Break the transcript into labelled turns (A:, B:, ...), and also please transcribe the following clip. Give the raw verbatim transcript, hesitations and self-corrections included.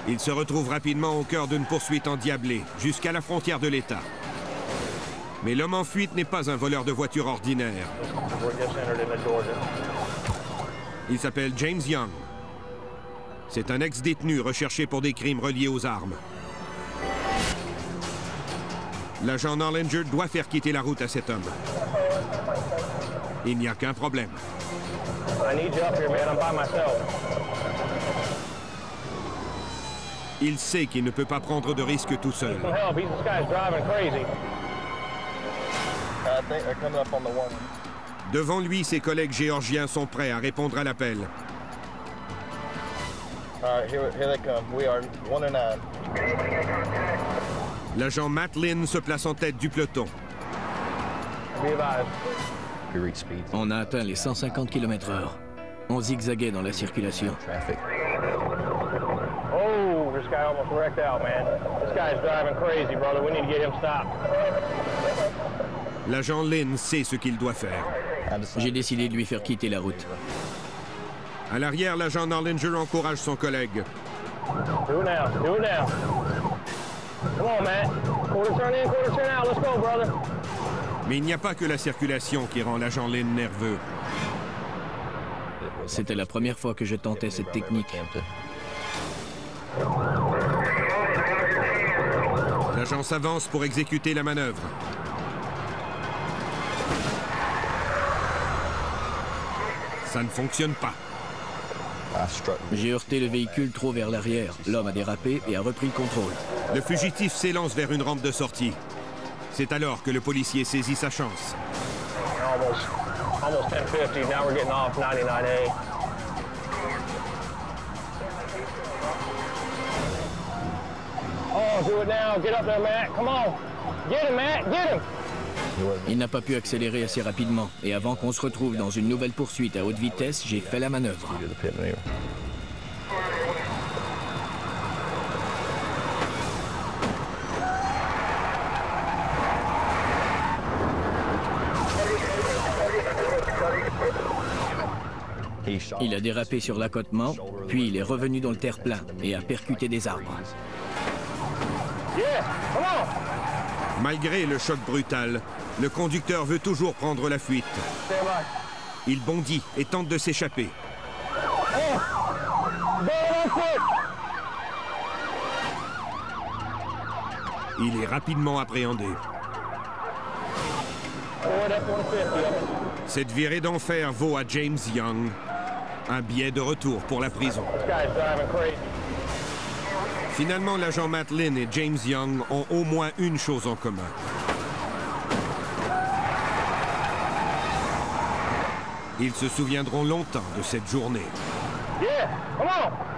A: Il se retrouve rapidement au cœur d'une poursuite endiablée, jusqu'à la frontière de l'État. Mais l'homme en fuite n'est pas un voleur de voitures ordinaire. Il s'appelle James Young. C'est un ex-détenu recherché pour des crimes reliés aux armes. L'agent Nollinger doit faire quitter la route à cet homme. Il n'y a qu'un problème. Il sait qu'il ne peut pas prendre de risques tout seul. Devant lui, ses collègues géorgiens sont prêts à répondre à l'appel. L'agent Matt Lynn se place en tête du peloton.
B: On a atteint les cent cinquante kilomètres heure. On zigzaguait dans la circulation.
C: Oh, this guy almost wrecked out, man. This guy's driving crazy, brother. We need to get him stopped.
A: L'agent Lynn sait ce qu'il doit faire.
B: J'ai décidé de lui faire quitter la route.
A: À l'arrière, l'agent Nollinger encourage son collègue.
C: Do it now. Do it now. Come on, Matt. Quarter turn in, quarter turn out. Let's go, brother.
A: Mais il n'y a pas que la circulation qui rend l'agent Lynn nerveux.
B: C'était la première fois que je tentais cette technique.
A: L'agent s'avance pour exécuter la manœuvre. Ça ne fonctionne pas.
B: J'ai heurté le véhicule trop vers l'arrière. L'homme a dérapé et a repris le contrôle.
A: Le fugitif s'élance vers une rampe de sortie. C'est alors que le policier saisit sa chance.
C: Almost, almost ten fifty. Now we're getting off ninety-nine A. Oh, do it now. Get up there, Matt. Come on. Get him, Matt. Get him.
B: Il n'a pas pu accélérer assez rapidement. Et avant qu'on se retrouve dans une nouvelle poursuite à haute vitesse, j'ai fait la manœuvre. Il a dérapé sur l'accotement, puis il est revenu dans le terre-plein et a percuté des arbres.
C: Yeah, come on.
A: Malgré le choc brutal, le conducteur veut toujours prendre la fuite.
C: Stay by.
A: Il bondit et tente de s'échapper.
C: Oh. Go on foot.
A: Il est rapidement appréhendé.
C: Forward up one fifty.
A: Cette virée d'enfer vaut à James Young un billet de retour pour la prison.
C: This guy's driving crazy.
A: Finalement, l'agent Matt Lynn et James Young ont au moins une chose en commun. Ils se souviendront longtemps de cette journée.
C: Yeah, come on.